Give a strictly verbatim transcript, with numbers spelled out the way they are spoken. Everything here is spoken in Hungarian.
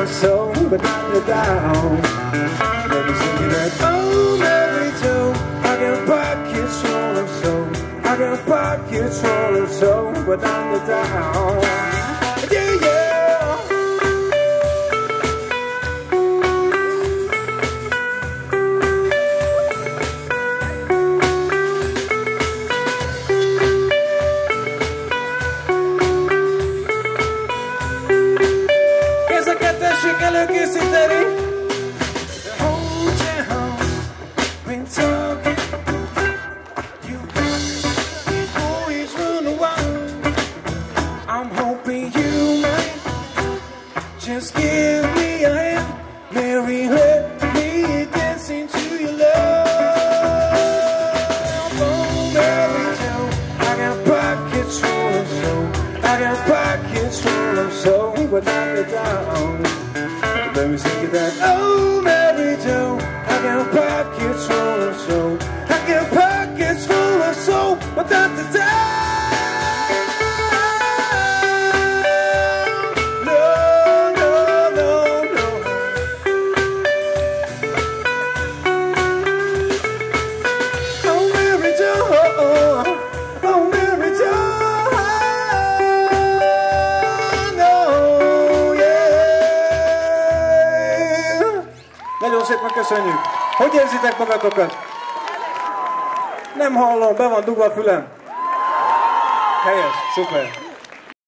of soul, but not the down. Let me sing you that. Oh, Mary Jo, I got pockets full of soul. I got pockets full of soul, but not the down. Yeah, yeah. Előkészíteni. Hold your home, been talking. You these boys run wild. I'm hoping you might just give me a hand, Mary. Let me dance into your love. Oh, Mary Jo, I got pockets full of soul. I got pockets full of soul, but not the down. Let me sing it that. Oh, Mary Jo, I got pockets full of soul. I got pockets full of soul, but not the time. No, no, no, no. Oh, Mary Jo, oh, oh, oh, Mary Jo. Nagyon szépen köszönjük! Hogy érzitek magatokat? Nem hallom, be van dugva a fülem. Helyes, szuper!